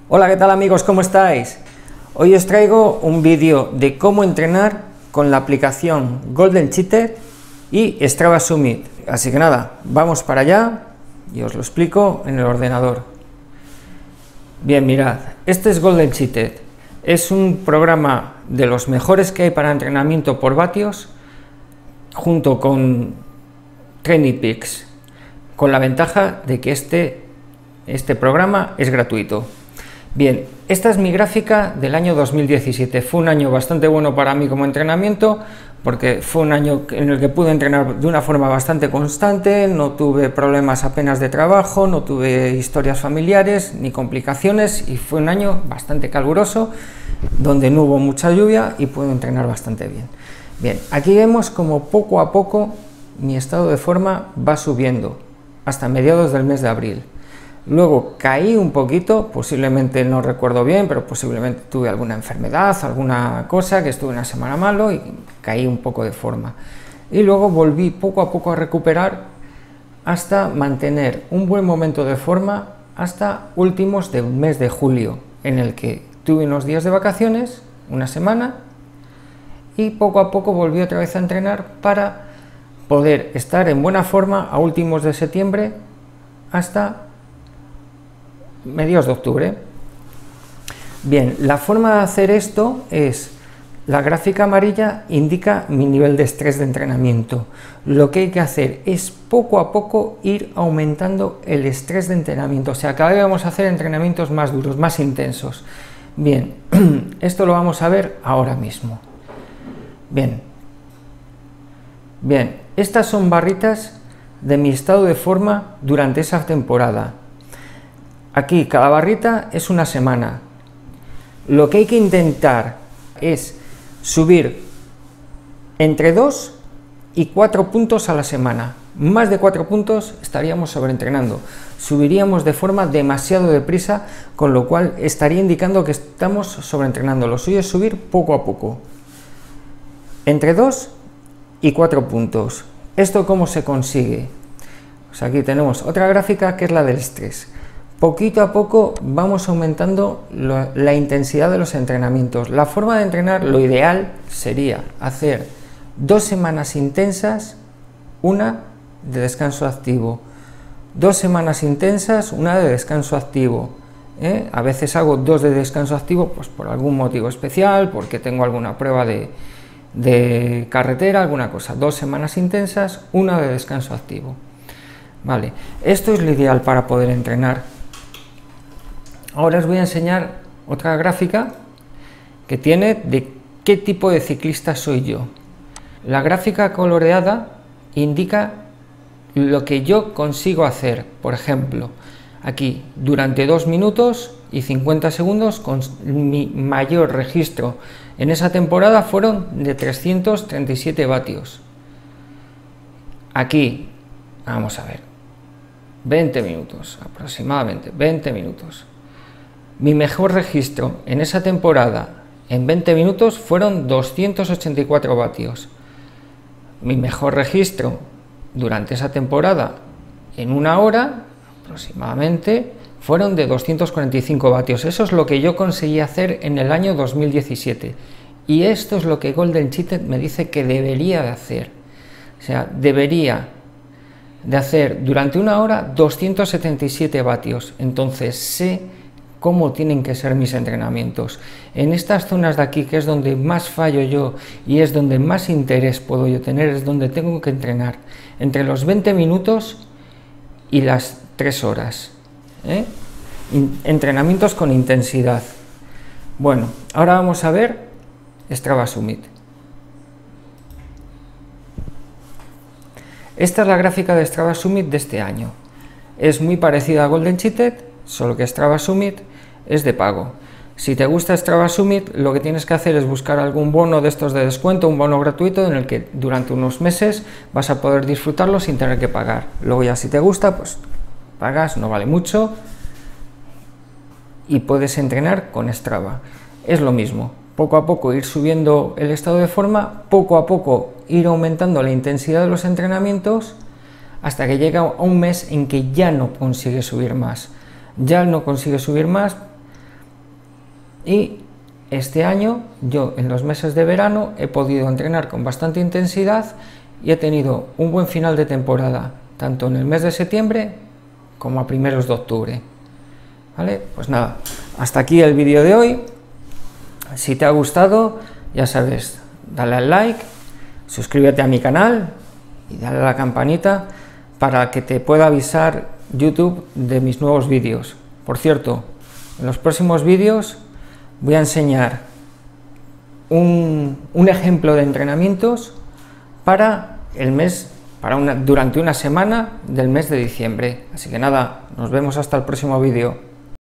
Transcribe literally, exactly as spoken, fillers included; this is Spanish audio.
Hola, ¿qué tal amigos? ¿Cómo estáis? Hoy os traigo un vídeo de cómo entrenar con la aplicación Golden Cheated y Strava Summit. Así que nada, vamos para allá y os lo explico en el ordenador. Bien, mirad, este es Golden Cheated. Es un programa de los mejores que hay para entrenamiento por vatios, junto con TrainingsPeaks, con la ventaja de que este, este programa es gratuito. Bien, esta es mi gráfica del año dos mil diecisiete. Fue un año bastante bueno para mí como entrenamiento, porque fue un año en el que pude entrenar de una forma bastante constante, no tuve problemas apenas de trabajo, no tuve historias familiares ni complicaciones, y fue un año bastante caluroso, donde no hubo mucha lluvia y pude entrenar bastante bien. Bien, aquí vemos como poco a poco mi estado de forma va subiendo, hasta mediados del mes de abril. Luego caí un poquito, posiblemente no recuerdo bien, pero posiblemente tuve alguna enfermedad, alguna cosa, que estuve una semana malo y caí un poco de forma. Y luego volví poco a poco a recuperar hasta mantener un buen momento de forma hasta últimos del mes de julio, en el que tuve unos días de vacaciones, una semana, y poco a poco volví otra vez a entrenar para poder estar en buena forma a últimos de septiembre hasta mediados de octubre. Bien, la forma de hacer esto es, la gráfica amarilla indica mi nivel de estrés de entrenamiento. Lo que hay que hacer es poco a poco ir aumentando el estrés de entrenamiento, o sea, cada vez vamos a hacer entrenamientos más duros, más intensos. Bien, esto lo vamos a ver ahora mismo. Bien, bien, estas son barritas de mi estado de forma durante esa temporada. Aquí cada barrita es una semana. Lo que hay que intentar es subir entre dos y cuatro puntos a la semana. Más de cuatro puntos estaríamos sobreentrenando. Subiríamos de forma demasiado deprisa, con lo cual estaría indicando que estamos sobreentrenando. Lo suyo es subir poco a poco. Entre dos y cuatro puntos. ¿Esto cómo se consigue? Pues aquí tenemos otra gráfica que es la del estrés. Poquito a poco vamos aumentando lo, la intensidad de los entrenamientos. La forma de entrenar, lo ideal sería hacer dos semanas intensas, una de descanso activo, dos semanas intensas, una de descanso activo. ¿eh? A veces hago dos de descanso activo, pues por algún motivo especial, porque tengo alguna prueba de, de carretera, alguna cosa. Dos semanas intensas, una de descanso activo. Vale, esto es lo ideal para poder entrenar. Ahora os voy a enseñar otra gráfica que tiene de qué tipo de ciclista soy yo. La gráfica coloreada indica lo que yo consigo hacer. Por ejemplo, aquí durante dos minutos y cincuenta segundos, con mi mayor registro en esa temporada fueron de trescientos treinta y siete vatios. Aquí, vamos a ver, veinte minutos aproximadamente, veinte minutos. Mi mejor registro en esa temporada en veinte minutos fueron doscientos ochenta y cuatro vatios. Mi mejor registro durante esa temporada en una hora aproximadamente fueron de doscientos cuarenta y cinco vatios. Eso es lo que yo conseguí hacer en el año dos mil diecisiete. Y esto es lo que Golden Cheated me dice que debería de hacer. O sea, debería de hacer durante una hora doscientos setenta y siete vatios. Entonces sé cómo tienen que ser mis entrenamientos. En estas zonas de aquí, que es donde más fallo yo y es donde más interés puedo yo tener, es donde tengo que entrenar entre los veinte minutos y las tres horas. ¿eh? Entrenamientos con intensidad. Bueno, ahora vamos a ver Strava Summit. Esta es la gráfica de Strava Summit de este año. Es muy parecida a Golden Cheated, solo que Strava Summit es de pago. Si te gusta Strava Summit, lo que tienes que hacer es buscar algún bono de estos de descuento, un bono gratuito en el que durante unos meses vas a poder disfrutarlo sin tener que pagar. Luego ya si te gusta, pues pagas, no vale mucho y puedes entrenar con Strava. Es lo mismo, poco a poco ir subiendo el estado de forma, poco a poco ir aumentando la intensidad de los entrenamientos hasta que llega a un mes en que ya no consigue subir más. Ya no consigue subir más y este año yo en los meses de verano he podido entrenar con bastante intensidad y he tenido un buen final de temporada, tanto en el mes de septiembre como a primeros de octubre. ¿Vale? Pues nada, hasta aquí el vídeo de hoy. Si te ha gustado, ya sabes, dale al like, suscríbete a mi canal y dale a la campanita para que te pueda avisar YouTube de mis nuevos vídeos. Por cierto, en los próximos vídeos voy a enseñar un, un ejemplo de entrenamientos para el mes, para una, durante una semana del mes de diciembre. Así que nada, nos vemos hasta el próximo vídeo.